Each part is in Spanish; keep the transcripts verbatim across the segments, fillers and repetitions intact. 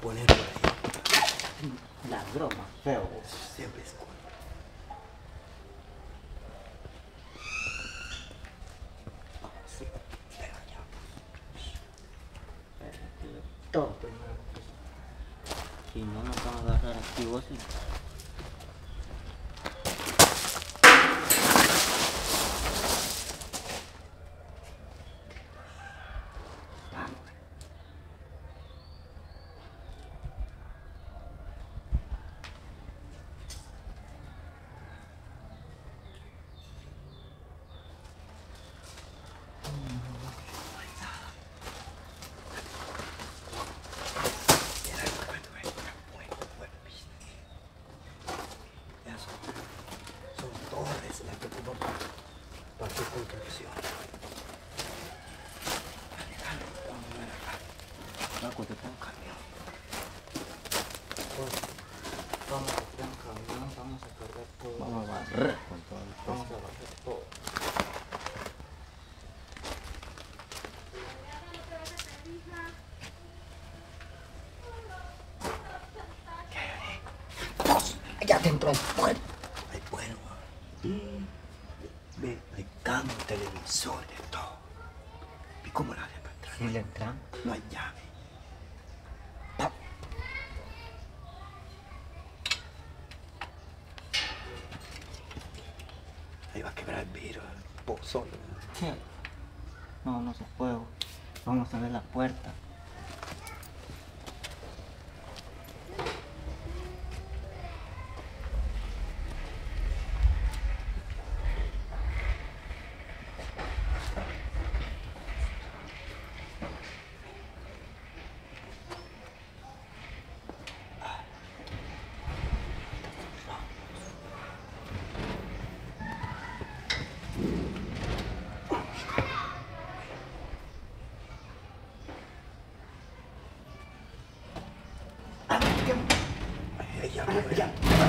poner por ahí. La broma, feo. Siempre es cool. Sí. Pero ya. Todo primero. Si no nos van a agarrar aquí vos y... Vamos a tirar un camión, vamos a cargar todo. Vamos a barrer con todo el peso. Vamos a barrer todo. Allá adentro hay bueno. Hay bueno. Ve, hay cama, televisor, de todo. ¿Y cómo la hace para entrar? ¿Sí le entran? No hay llave. ¡Pam! Ahí va a quebrar el vidrio, el pozo. Sí. No, no se puede. Vamos a ver la puerta. Ya, ya.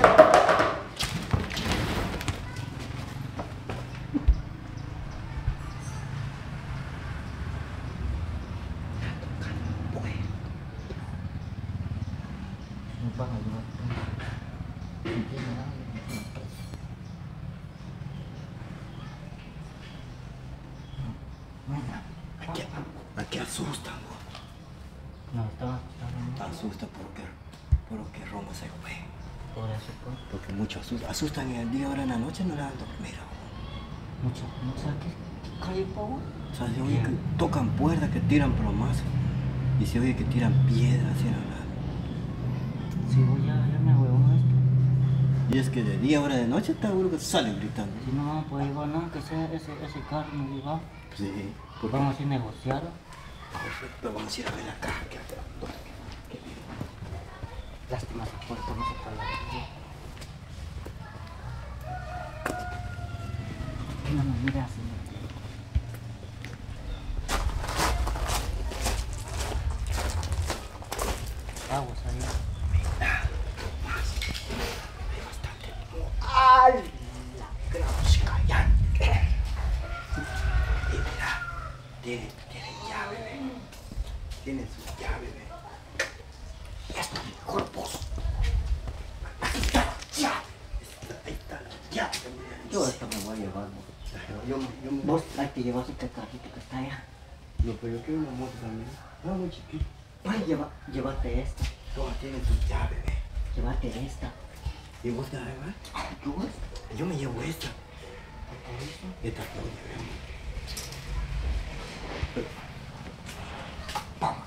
Nos van a llevar. Aquí, aquí asustan, vos. No, estaba asustando. Asusta porque, porque Roma se fue. Por eso, pues. Porque mucho asustan. Asustan en el día, ahora en la noche no le dan dormir. Mucho, no sé qué, qué calle, pavo. O sea, se oye que tocan puertas, que tiran plomas. Y se oye que tiran piedras, así en la... Si voy a, ya me huevo esto. Y es que de día, ahora de noche, está seguro que salen gritando. Si no vamos a poder llevar nada, que sea ese, ese carro no lleva. Sí. Pues vamos a ir a negociar. Pero vamos a ir a ver la caja que atrás. Qué bien. Lástima esa puerta, no se puede abrir. No me mira así. Aguas ahí. Nada más. Hay bastante. ¡Ay! La grosh callante. Y mira, tiene, tiene llave, ve. Tiene su llave, ve. Esto es mejor pozo. Ahí está la llave. Ahí está la llave. Yo esto me voy a llevar. Yo, yo me... Vos hay que llevar este carrito que está allá. No, pero yo quiero una moto también. No, muy chiquita. Ay, lleva, llévate esta. Todas tienen su llave, ve. Llévate esta. ¿Y vos te la llevas? ¿Tú? Yo me llevo esta. ¿Por eso? Esta no llevemos. Vamos.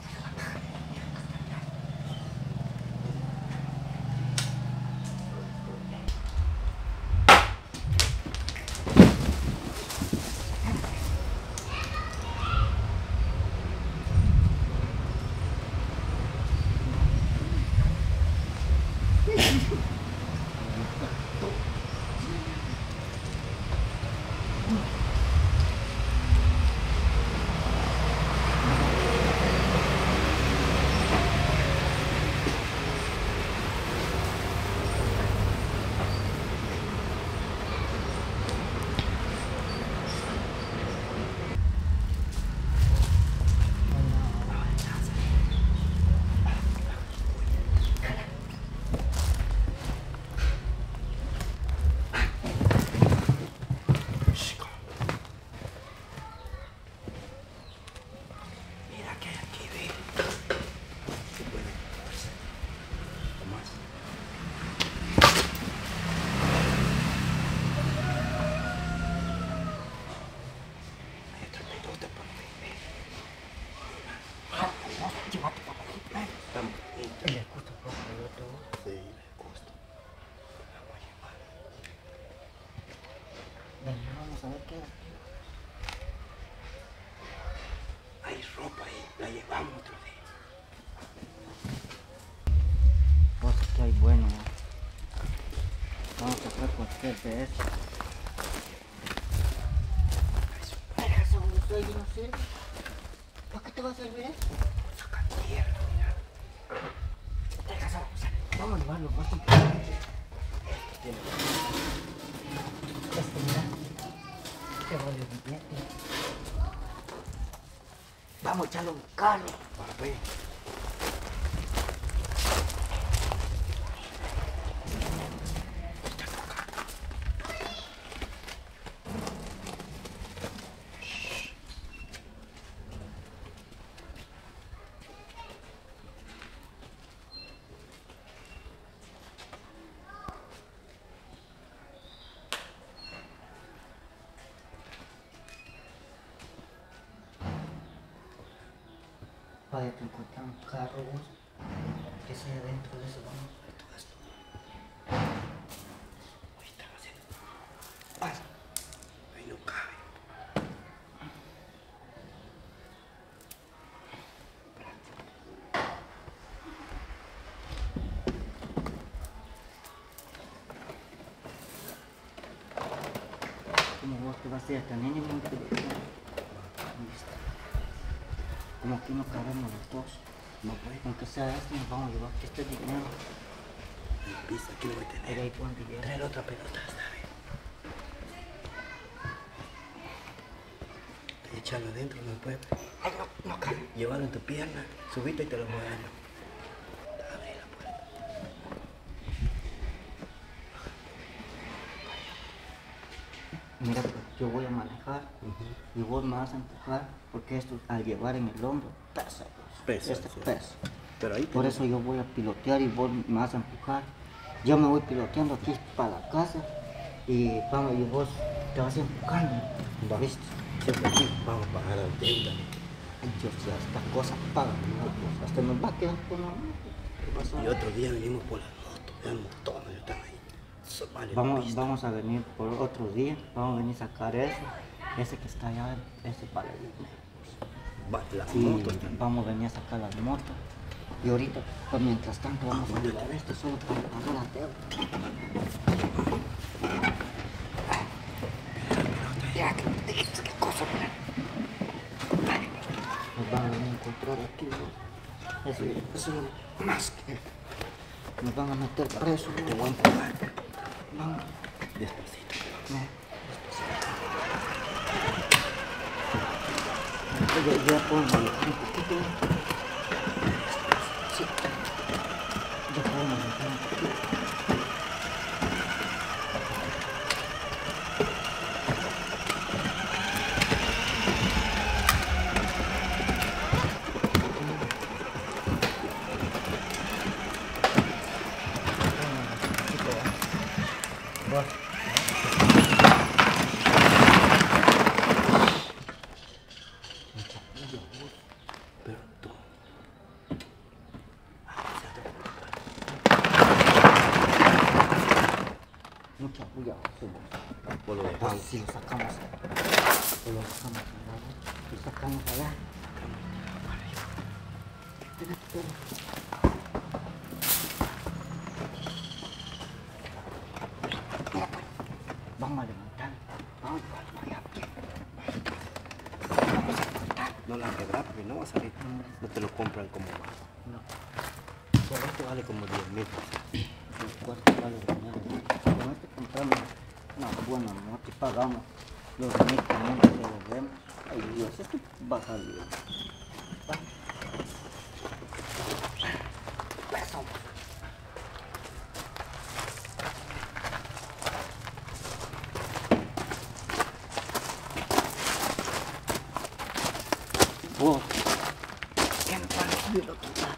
comprar cualquier de eso. Eso no soy, no sirve. ¿Para qué te va a servir eso? Saca tierra, mira. Deja esa bolsa. Vamos a llevarlo más importante. Tiene Este, mira. Este rollo de billete. Vamos a echarlo en carne. para pues. Vaya, te encuentran un carro, vos, que sea dentro de eso, vamos. Todo esto. Ahí están haciendo. Pasa. Ahí no cabe. Como vos te vas a ir a tener ni muy pequeño. Listo. Como aquí no cabemos los dos. No pues. Aunque sea esto, nos vamos a llevar este dinero. El piso aquí lo voy a Ahí tener. ahí pon dinero. Traer otra pelota, está bien. Echarlo adentro, no puede. Ay, no, no cabe. Llévalo en tu pierna, subite y te lo voy a dar yo. Abre la puerta. Mira, pues yo voy a manejar y vos me vas a empujar porque esto al llevar en el hombro pesa. Pues. Pesa, Este sí. pesa. Pero ahí Por eso yo voy a pilotear y vos me vas a empujar. Yo me voy piloteando aquí para la casa y vamos y vos te vas empujando. Va. ¿Viste? siempre aquí vamos a pagar al deuda. Dios, ya estas cosas pagan, ¿no? Pues hasta nos va a quedar con la moto. ¿Qué pasa? Y otro día venimos por las motos, vean montones, están ahí. Eso vale la Vamos, pista. vamos a venir por otro día, vamos a venir a sacar eso, ese que está allá, ese para el dinero. Vale, las Y motos están. vamos a venir a sacar las motos. Y ahorita, pues mientras tanto, vamos a llevar esto solo para pagar la deuda. Mira, qué, qué, qué cosa, mira. Nos van a venir a encontrar aquí, ¿no? Eso, eso es más que... Nos van a meter presos. Te voy a empujar. Vamos. Despacito. No. Ya, ya puedo manejar un poquito. Sí. Ya puedo manejar un poquito. Pero tú. Ah, se ha tocado. Mucha bulla. Pues lo Pues dejamos. si lo sacamos, pues lo sacamos allá, ¿no? Lo sacamos allá. Espera, espera. Mira, pues, vamos a levantar. Vamos a llevarlo allá. No la quebrar porque no va a salir. No te lo compran como más. No, Solo esto vale como diez mil. el cuarto vale dinero. Con este compramos una buena moto y pagamos los mil quinientos que debemos. Ay Dios, esto va a salir. Va. Eso. Vos, ¿qué me parece de lo que está?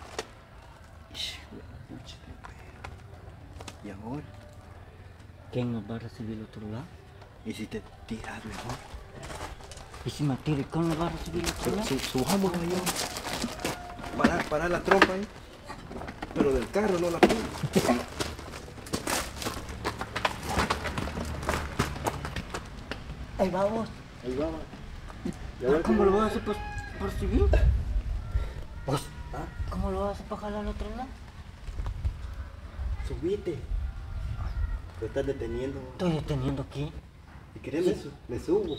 Y ahora, ¿Quién nos va a recibir al otro lado? ¿y si te tiras mejor? ¿Y si me tiro, quién nos va a recibir al otro lado? Si subamos allá, parar, parar la trompa ahí, pero del carro no la pongo. Ahí vamos. Ahí va, va. ¿Cómo lo vas a hacer para, para recibir? Vos, ¿Ah? ¿cómo lo vas a hacer para jalar al otro lado? Subite. Lo estás deteniendo. Estoy deteniendo aquí. Si querés me, su- me subo.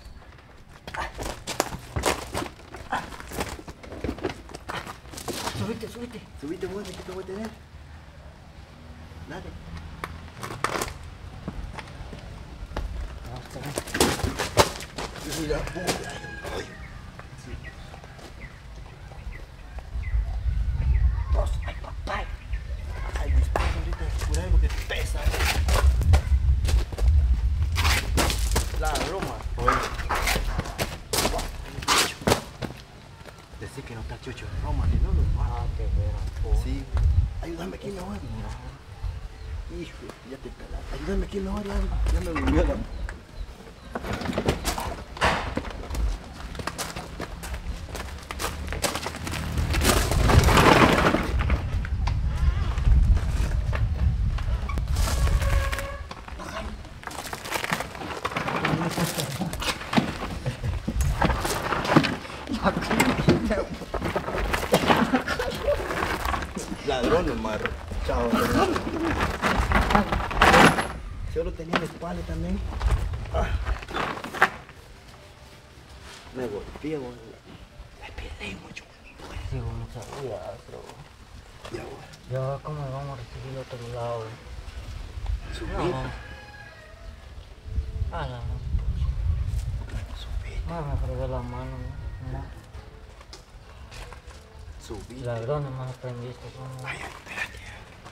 Súbete, súbete. Subite vos, aquí te voy a tener. Dale. No, está bien. Mira, puta, ay, sí. Dos, ay papá. Ay, después ahorita por algo que pesa. La broma. Oye. Decí que no está chucho de broma, si no lo Ah, qué vera. Sí. Ayúdame aquí mejor. Hijo, ya te pelaste. Ayúdame aquí mejor, ya, ya me volvió la... Ladrón, Omar. Chao. Solo tenía la espalda también. Ah. Me golpeé, güey. Me peleé mucho. Sí, no sabía, pero... Y ahora, ¿Y ahora cómo vamos a recibir el otro lado? subí. No. Ah, no. Subí. Más me fregué la mano, ¿no? Subí. Ladrones más aprendiste, ¿no? Ay, espérate.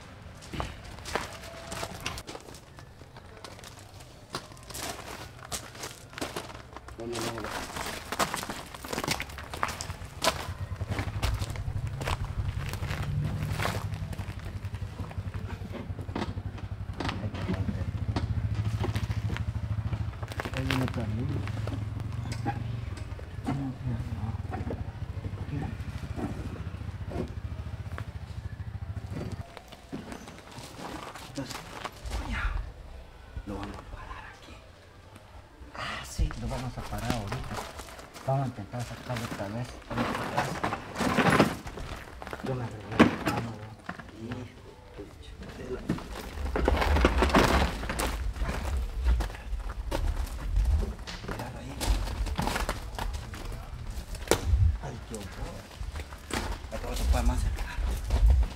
No, no, no, no. Ahí viene Carlillo. Entonces, coño, lo vamos a parar aquí. Ah, sí, lo vamos a parar ahorita. Vamos a intentar sacarlo otra vez. Yo me arreglé la mano, ¿no? Hijo de la... Cuidado ahí. Ay, qué horror. Ya te vas a poder más cerca.